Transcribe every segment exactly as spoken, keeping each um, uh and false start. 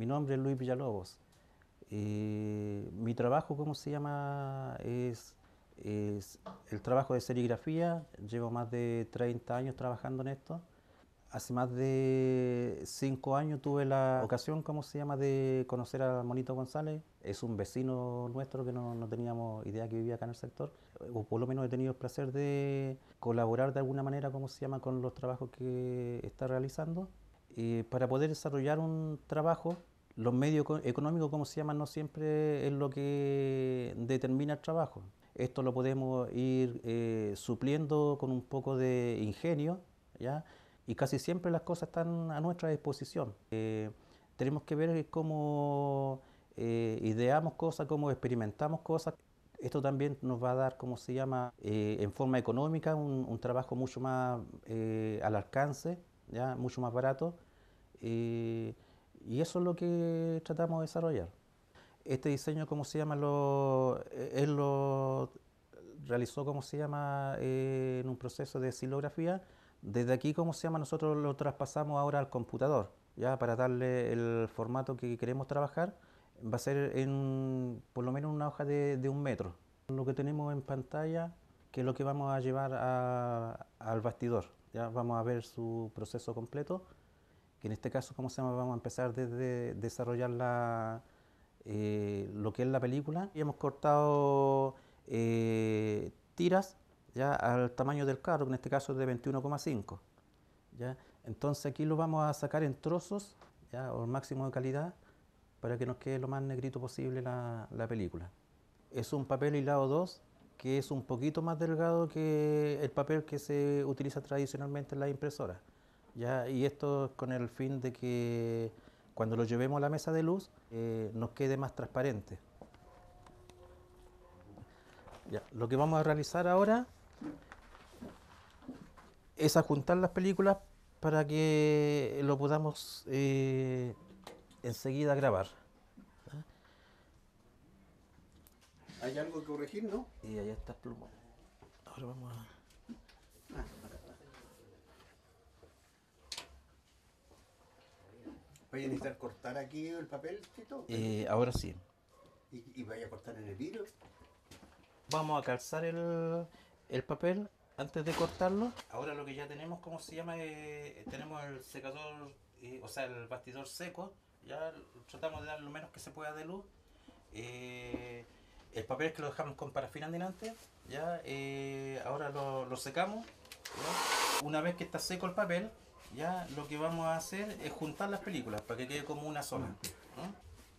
Mi nombre es Luis Villalobos. Eh, mi trabajo, ¿cómo se llama? Es, es el trabajo de serigrafía. Llevo más de treinta años trabajando en esto. Hace más de cinco años tuve la ocasión, ¿cómo se llama?, de conocer a Monito González. Es un vecino nuestro que no, no teníamos idea que vivía acá en el sector. O por lo menos he tenido el placer de colaborar de alguna manera, ¿cómo se llama?, con los trabajos que está realizando. Eh, para poder desarrollar un trabajo, los medios económicos, ¿cómo se llama?, no siempre es lo que determina el trabajo. Esto lo podemos ir eh, supliendo con un poco de ingenio, ¿ya? Y casi siempre las cosas están a nuestra disposición. Eh, tenemos que ver cómo eh, ideamos cosas, cómo experimentamos cosas. Esto también nos va a dar, ¿cómo se llama?, eh, en forma económica, un, un trabajo mucho más eh, al alcance, ¿ya?, mucho más barato. Eh, y eso es lo que tratamos de desarrollar. Este diseño, ¿cómo se llama?, lo, él lo realizó, ¿cómo se llama?, eh, en un proceso de silografía. Desde aquí, ¿cómo se llama?, nosotros lo traspasamos ahora al computador, ya para darle el formato que queremos trabajar. Va a ser en por lo menos una hoja de, de un metro. Lo que tenemos en pantalla, que es lo que vamos a llevar a, al bastidor. Ya vamos a ver su proceso completo, que en este caso, ¿cómo se llama?, vamos a empezar desde desarrollar la, eh, lo que es la película. Y hemos cortado eh, tiras, ya al tamaño del carro, que en este caso es de veintiuno coma cinco. ¿Ya? Entonces aquí lo vamos a sacar en trozos, ¿ya?, o el máximo de calidad, para que nos quede lo más negrito posible la, la película. Es un papel hilado dos, que es un poquito más delgado que el papel que se utiliza tradicionalmente en las impresoras, ¿ya? Y esto es con el fin de que cuando lo llevemos a la mesa de luz eh, nos quede más transparente. Ya, lo que vamos a realizar ahora es ajuntar las películas para que lo podamos eh, enseguida grabar. ¿Hay algo que corregir, no? Y allá está el plumón. Ahora vamos a... Ah, acá está. ¿Vaya a necesitar cortar aquí el papel, Tito? Eh, ahora sí. ¿Y, ¿Y vaya a cortar en el vidrio? Vamos a calzar el, el papel antes de cortarlo. Ahora lo que ya tenemos, ¿cómo se llama? Eh, tenemos el secador, eh, o sea, el bastidor seco. Ya tratamos de dar lo menos que se pueda de luz. Eh, el papel es que lo dejamos con parafina delante. Ya, eh, ahora lo, lo secamos. ¿Ya? Una vez que está seco el papel, ya lo que vamos a hacer es juntar las películas para que quede como una sola. ¿No?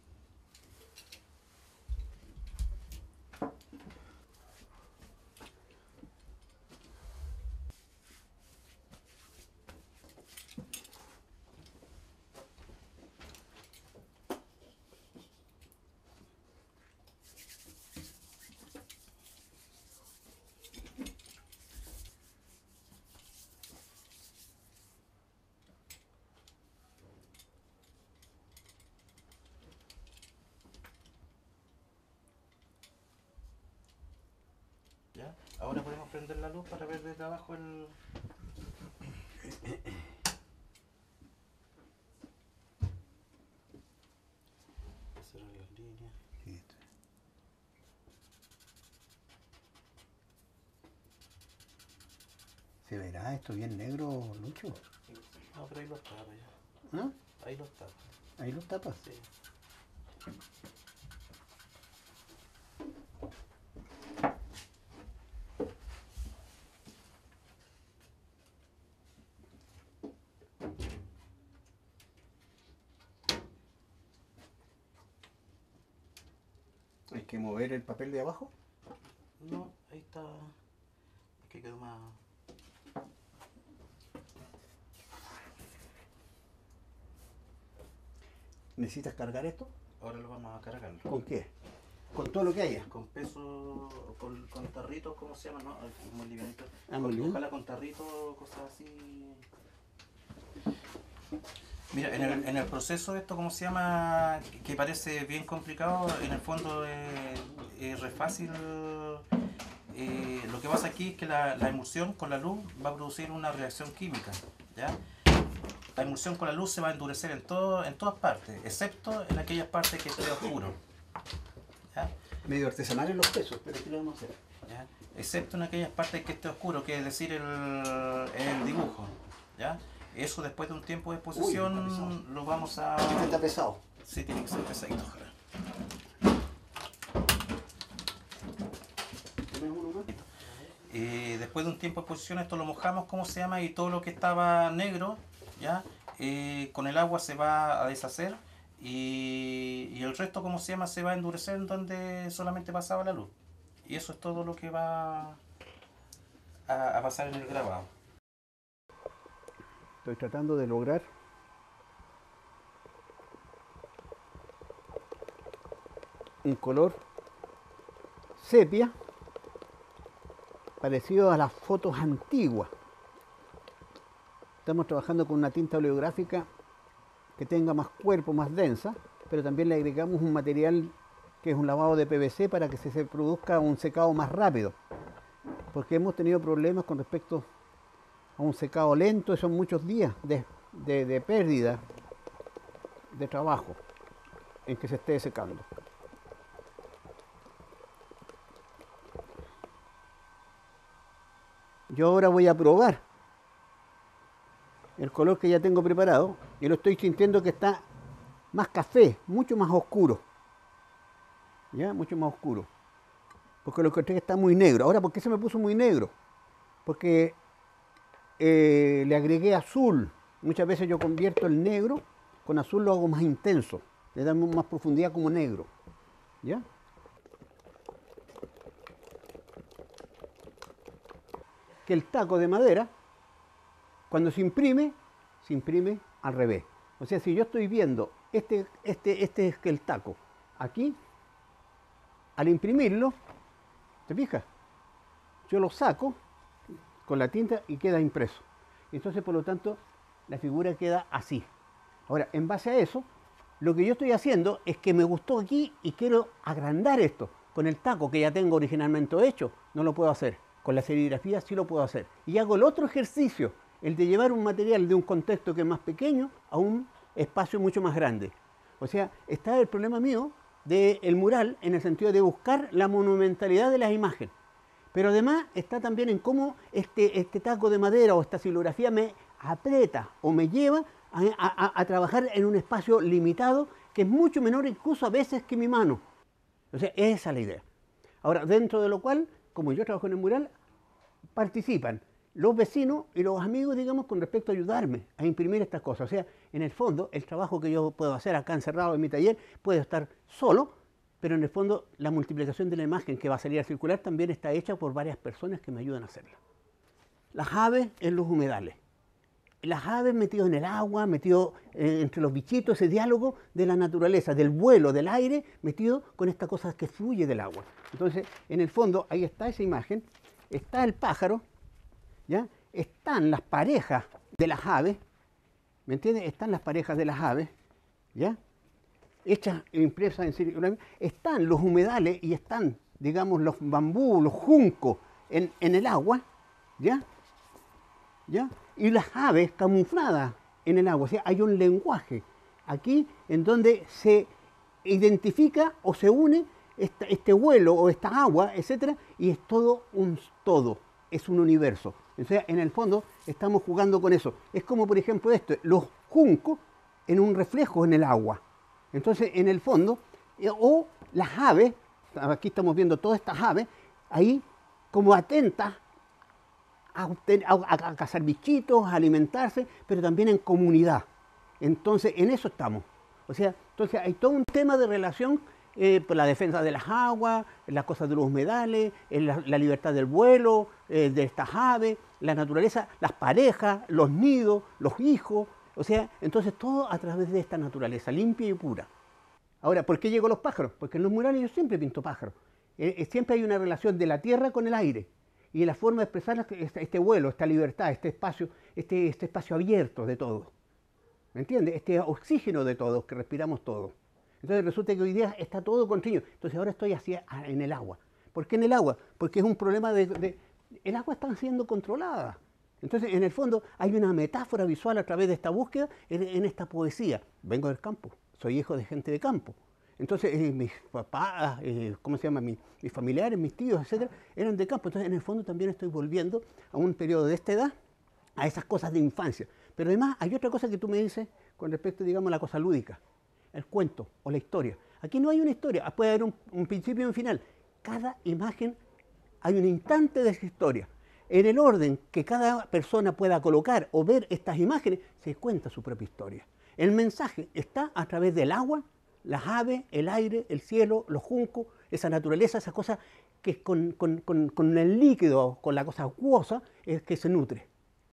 ¿Ya? Ahora podemos prender la luz para ver desde abajo el... Cerrar las líneas. ¿Se verá esto bien negro, Lucho? No, pero ahí los tapa ya. ¿Ah? Ahí los tapa. ¿Ahí los tapas? Sí. ¿Hay que mover el papel de abajo? No, ahí está. Es que quedó más... ¿Necesitas cargar esto? Ahora lo vamos a cargar. ¿Con qué? ¿Con todo lo que haya? Con peso, con, con tarritos, ¿cómo se llama? No, es muy livianito. Ah, muy bien. Ojalá con tarritos, cosas así. Mira, en el, en el proceso esto, ¿cómo se llama? Que, que parece bien complicado, en el fondo es, es re fácil. Eh, lo que pasa aquí es que la, la emulsión con la luz va a producir una reacción química, ¿ya? La emulsión con la luz se va a endurecer en, todo, en todas partes, excepto en aquellas partes que esté oscuro. ¿Ya? Medio artesanal en los pesos, pero ¿qué le vamos a hacer? ¿Ya? Excepto en aquellas partes que esté oscuro, que es decir, el, el dibujo. ¿Ya? Eso después de un tiempo de exposición Uy, lo vamos a... este está pesado. Sí, tiene que ser pesadito. ¿Tienes uno más? Eh, después de un tiempo de exposición esto lo mojamos, ¿cómo se llama? Y todo lo que estaba negro, ¿ya? Eh, con el agua se va a deshacer y, y el resto, ¿cómo se llama? Se va a endurecer en donde solamente pasaba la luz. Y eso es todo lo que va a, a pasar en el grabado. Estoy tratando de lograr un color sepia parecido a las fotos antiguas. Estamos trabajando con una tinta oleográfica que tenga más cuerpo, más densa, pero también le agregamos un material que es un lavado de P V C para que se, se produzca un secado más rápido, porque hemos tenido problemas con respecto a un secado lento y son muchos días de, de, de pérdida de trabajo en que se esté secando. Yo ahora voy a probar el color que ya tengo preparado y lo estoy sintiendo que está más café, mucho más oscuro. ¿Ya? Mucho más oscuro. Porque lo encontré que está muy negro. Ahora, ¿por qué se me puso muy negro? Porque eh, le agregué azul. Muchas veces yo convierto el negro, con azul lo hago más intenso. Le damos más profundidad como negro. ¿Ya? Que el taco de madera, cuando se imprime, se imprime al revés. O sea, si yo estoy viendo este, este, este es el taco aquí, al imprimirlo, ¿te fijas? Yo lo saco con la tinta y queda impreso. Entonces, por lo tanto, la figura queda así. Ahora, en base a eso, lo que yo estoy haciendo es que me gustó aquí y quiero agrandar esto. Con el taco que ya tengo originalmente hecho, no lo puedo hacer. Con la serigrafía sí lo puedo hacer. Y hago el otro ejercicio, el de llevar un material de un contexto que es más pequeño a un espacio mucho más grande. O sea, está el problema mío del mural en el sentido de buscar la monumentalidad de las imágenes. Pero además está también en cómo este, este taco de madera o esta silografía me aprieta o me lleva a, a, a trabajar en un espacio limitado que es mucho menor incluso a veces que mi mano. O sea, esa es la idea. Ahora, dentro de lo cual, como yo trabajo en el mural, participan los vecinos y los amigos, digamos, con respecto a ayudarme a imprimir estas cosas. O sea, en el fondo, el trabajo que yo puedo hacer acá encerrado en mi taller puede estar solo, pero en el fondo la multiplicación de la imagen que va a salir a circular también está hecha por varias personas que me ayudan a hacerla. Las aves en los humedales. Las aves metidas en el agua, metido eh, entre los bichitos, ese diálogo de la naturaleza, del vuelo, del aire, metido con esta cosa que fluye del agua. Entonces, en el fondo, ahí está esa imagen, está el pájaro, ¿ya? Están las parejas de las aves, ¿me entiendes? Están las parejas de las aves, ¿ya? Hechas, impresas en serio. Están los humedales y están, digamos, los bambú, los juncos en, en el agua, ¿ya? ¿Ya? Y las aves camufladas en el agua. O sea, hay un lenguaje aquí en donde se identifica o se une esta, este vuelo o esta agua, etcétera, y es todo un todo, es un universo. O sea, en el fondo estamos jugando con eso. Es como, por ejemplo, esto, los juncos en un reflejo en el agua. Entonces, en el fondo, o las aves, aquí estamos viendo todas estas aves, ahí como atentas a, obtener, a, a, a cazar bichitos, a alimentarse, pero también en comunidad. Entonces, en eso estamos. O sea, entonces hay todo un tema de relación eh, por la defensa de las aguas, las cosas de los humedales, la, la libertad del vuelo, eh, de estas aves, la naturaleza, las parejas, los nidos, los hijos. O sea, entonces todo a través de esta naturaleza limpia y pura. Ahora, ¿por qué llegó los pájaros? Porque en los murales yo siempre pinto pájaros. Eh, siempre hay una relación de la tierra con el aire. Y la forma de expresar este, este vuelo, esta libertad, este espacio, este, este espacio abierto de todo. ¿Me entiendes? Este oxígeno de todos, que respiramos todos. Entonces resulta que hoy día está todo continuo. Entonces ahora estoy así en el agua. ¿Por qué en el agua? Porque es un problema de... de el agua está siendo controlada. Entonces, en el fondo, hay una metáfora visual a través de esta búsqueda en, en esta poesía. Vengo del campo, soy hijo de gente de campo. Entonces, eh, mis papás, eh, ¿cómo se llama? Mis, mis familiares, mis tíos, etcétera, eran de campo. Entonces, en el fondo, también estoy volviendo a un periodo de esta edad, a esas cosas de infancia. Pero además, hay otra cosa que tú me dices con respecto, digamos, a la cosa lúdica, el cuento o la historia. Aquí no hay una historia, puede haber un, un principio y un final. Cada imagen, hay un instante de esa historia. En el orden que cada persona pueda colocar o ver estas imágenes, se cuenta su propia historia. El mensaje está a través del agua, las aves, el aire, el cielo, los juncos, esa naturaleza, esa cosa que con, con, con, con el líquido, con la cosa acuosa, es que se nutre.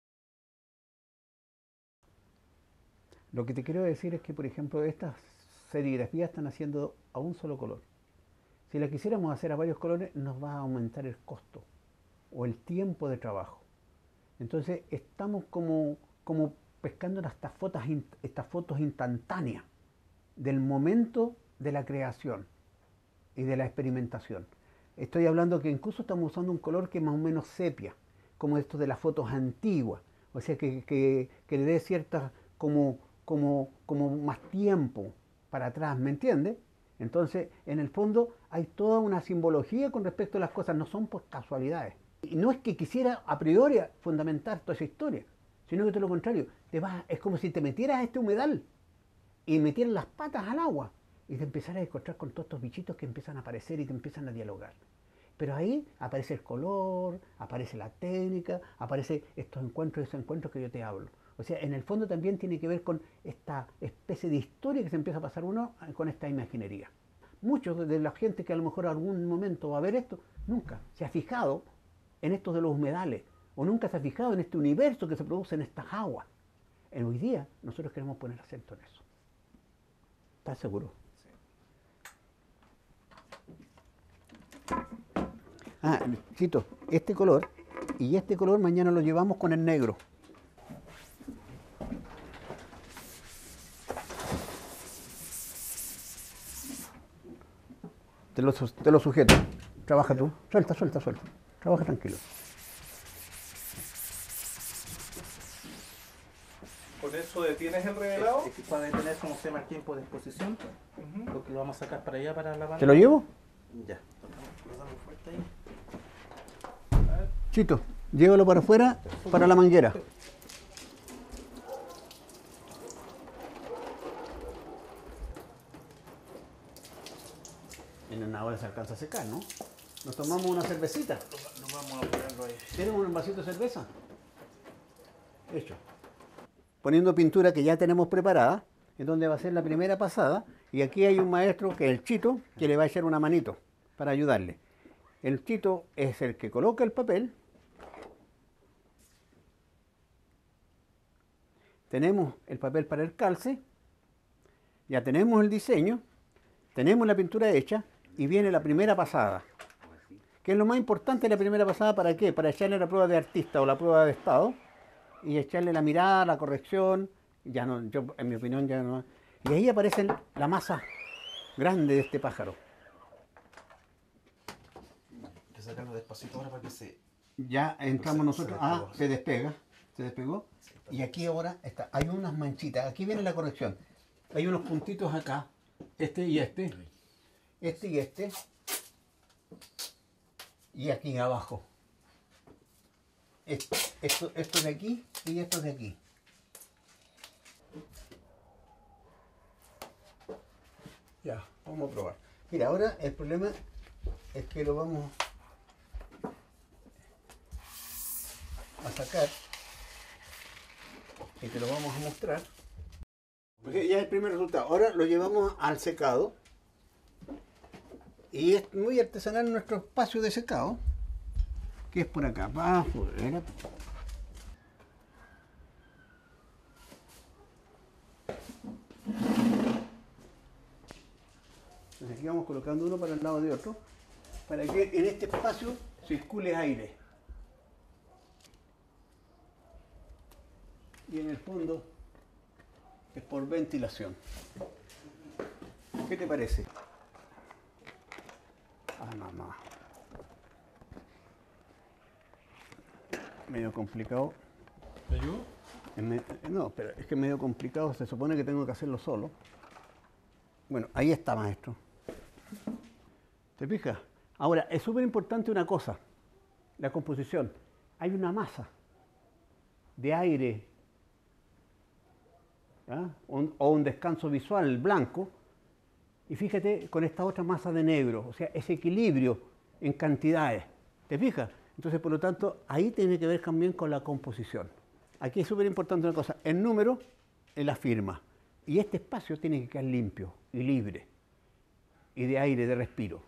Lo que te quiero decir es que, por ejemplo, estas serigrafías están haciendo a un solo color. Si las quisiéramos hacer a varios colores, nos va a aumentar el costo o el tiempo de trabajo. Entonces estamos como, como pescando estas fotos, estas fotos instantáneas del momento de la creación y de la experimentación. Estoy hablando que incluso estamos usando un color que es más o menos sepia, como esto de las fotos antiguas, o sea que, que, que le dé cierta como, como, como más tiempo para atrás, ¿me entiendes? Entonces, en el fondo hay toda una simbología con respecto a las cosas, no son por casualidades. Y no es que quisiera a priori fundamentar toda esa historia, sino que todo lo contrario, te vas, es como si te metieras a este humedal y metieras las patas al agua y te empezaras a encontrar con todos estos bichitos que empiezan a aparecer y te empiezan a dialogar. Pero ahí aparece el color, aparece la técnica, aparece estos encuentros y esos encuentros que yo te hablo. O sea, en el fondo también tiene que ver con esta especie de historia que se empieza a pasar uno con esta imaginería. Muchos de la gente que a lo mejor algún momento va a ver esto, nunca se ha fijado en estos de los humedales, o nunca se ha fijado en este universo que se produce en estas aguas. En hoy día nosotros queremos poner acento en eso. ¿Estás seguro? Sí. Ah, Chito, este color y este color mañana lo llevamos con el negro. Te lo, te lo sujeto. Trabaja tú. Suelta, suelta, suelta. Trabaja tranquilo. ¿Con eso detienes el revelado? Es que para detener, como se llama, el tiempo de exposición, uh-huh. Lo que lo vamos a sacar para allá, para la banda. ¿Te lo llevo? Ya. Lo damos fuerte ahí. Chito, llévalo para afuera, para la manguera. En ahora se alcanza a secar, ¿no? Nos tomamos una cervecita. Nos vamos a ponerlo ahí. ¿Tienes un vasito de cerveza? Hecho. Poniendo pintura que ya tenemos preparada, en donde va a ser la primera pasada, y aquí hay un maestro que es el Chito, que le va a echar una manito para ayudarle. El Chito es el que coloca el papel. Tenemos el papel para el calce, ya tenemos el diseño, tenemos la pintura hecha y viene la primera pasada. ¿Qué es lo más importante de la primera pasada? ¿Para qué? Para echarle la prueba de artista o la prueba de estado y echarle la mirada, la corrección, ya no, yo en mi opinión ya no. Y ahí aparece la masa grande de este pájaro. Hay que sacarlo despacito ahora para que se... Ya entramos no se, nosotros, se ah, se despega, se despegó. Sí, y aquí ahora está, hay unas manchitas, aquí viene la corrección. Hay unos puntitos acá, este y este, este y este, y aquí abajo. Esto, esto, esto de aquí y esto de aquí. Ya, vamos a probar. Mira, ahora el problema es que lo vamos a sacar y te lo vamos a mostrar. Porque ya es el primer resultado. Ahora lo llevamos al secado y es muy artesanal nuestro espacio de secado, que es por acá, para afuera. Entonces aquí vamos colocando uno para el lado de otro, para que en este espacio circule aire. Y en el fondo es por ventilación. ¿Qué te parece? Ah, mamá. Medio complicado. ¿Me ayudo? Me- No, pero es que es medio complicado, se supone que tengo que hacerlo solo. Bueno, ahí está, maestro. ¿Te fijas? Ahora, es súper importante una cosa, la composición. Hay una masa de aire, ¿ya? Un- o un descanso visual blanco, y fíjate con esta otra masa de negro, o sea, ese equilibrio en cantidades. ¿Te fijas? Entonces, por lo tanto, ahí tiene que ver también con la composición. Aquí es súper importante una cosa, el número en la firma, y este espacio tiene que quedar limpio y libre, y de aire, de respiro.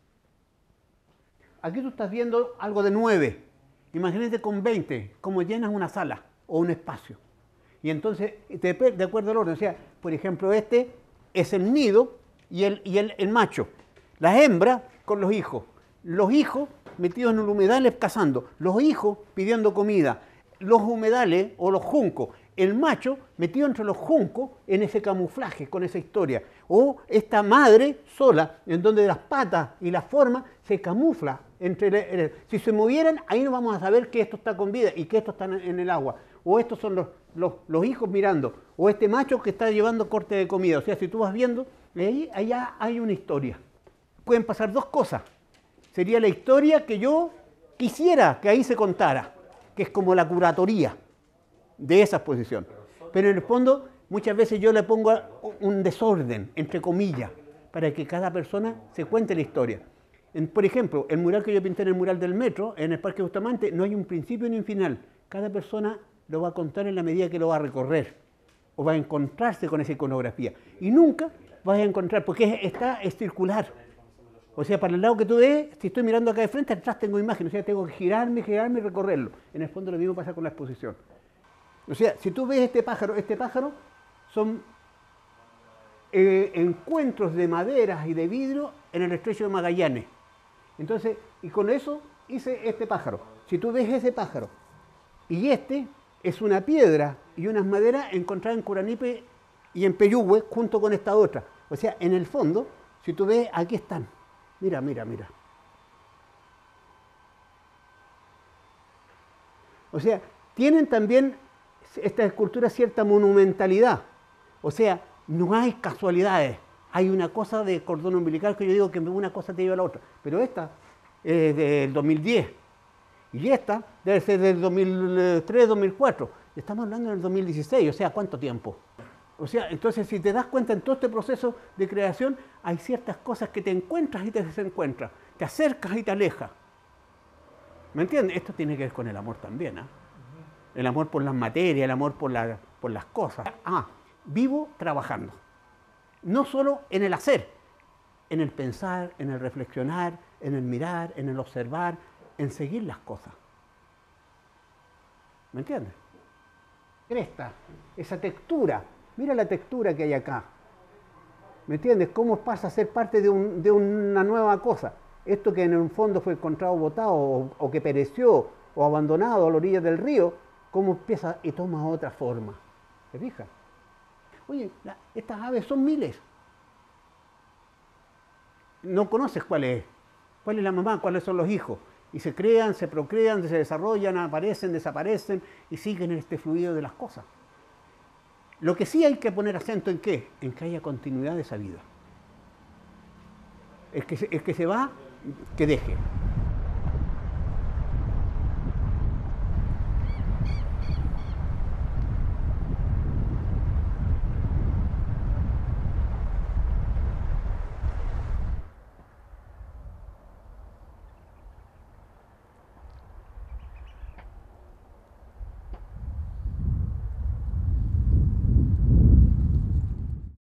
Aquí tú estás viendo algo de nueve. Imagínate con veinte, cómo llenas una sala o un espacio. Y entonces, de, de acuerdo al orden, o sea, por ejemplo, este es el nido y el, y el, el macho. Las hembras con los hijos. Los hijos metidos en los humedales cazando. Los hijos pidiendo comida. Los humedales o los juncos. El macho metido entre los juncos en ese camuflaje, con esa historia. O esta madre sola, en donde las patas y la forma se camufla. Entre el- el- si se movieran, ahí no vamos a saber que esto está con vida y que esto está en, en el agua. O estos son los, los, los hijos mirando. O este macho que está llevando corte de comida. O sea, si tú vas viendo, ahí allá hay una historia. Pueden pasar dos cosas. Sería la historia que yo quisiera que ahí se contara, que es como la curatoría de esa exposición. Pero en el fondo, muchas veces yo le pongo un desorden, entre comillas, para que cada persona se cuente la historia. En- por ejemplo, el mural que yo pinté en el mural del metro, en el Parque Bustamante, no hay un principio ni un final. Cada persona lo va a contar en la medida que lo va a recorrer, o va a encontrarse con esa iconografía. Y nunca vas a encontrar, porque es- está, es circular. O sea, para el lado que tú ves, si estoy mirando acá de frente, atrás tengo imagen. O sea, tengo que girarme, girarme y recorrerlo. En el fondo lo mismo pasa con la exposición. O sea, si tú ves este pájaro, este pájaro son eh, encuentros de maderas y de vidrio en el estrecho de Magallanes. Entonces, y con eso hice este pájaro. Si tú ves ese pájaro y este es una piedra y unas maderas encontradas en Curanipe y en Peyúgue junto con esta otra. O sea, en el fondo, si tú ves, aquí están. Mira, mira, mira. O sea, tienen también estas esculturas cierta monumentalidad. O sea, no hay casualidades. Hay una cosa de cordón umbilical que yo digo que una cosa te lleva a la otra. Pero esta es del dos mil diez. Y esta debe ser del dos mil tres, dos mil cuatro. Estamos hablando del dos mil dieciséis, o sea, ¿cuánto tiempo? O sea, entonces si te das cuenta en todo este proceso de creación, hay ciertas cosas que te encuentras y te desencuentras, te acercas y te alejas. ¿Me entiendes? Esto tiene que ver con el amor también, ¿ah? El amor por las materias, el amor por, la, por las cosas. Ah, vivo trabajando. No solo en el hacer, en el pensar, en el reflexionar, en el mirar, en el observar, en seguir las cosas. ¿Me entiendes? Cresta, esa textura. Mira la textura que hay acá. ¿Me entiendes? ¿Cómo pasa a ser parte de, un, de una nueva cosa? Esto que en un fondo fue encontrado botado o, o que pereció o abandonado a la orilla del río, ¿cómo empieza y toma otra forma? ¿Te fijas? Oye, la, estas aves son miles. No conoces cuál es. ¿Cuál es la mamá? ¿Cuáles son los hijos? Y se crean, se procrean, se desarrollan, aparecen, desaparecen y siguen en este fluido de las cosas. Lo que sí hay que poner acento en qué, en que haya continuidad de esa vida. El que se, el que se va, que deje.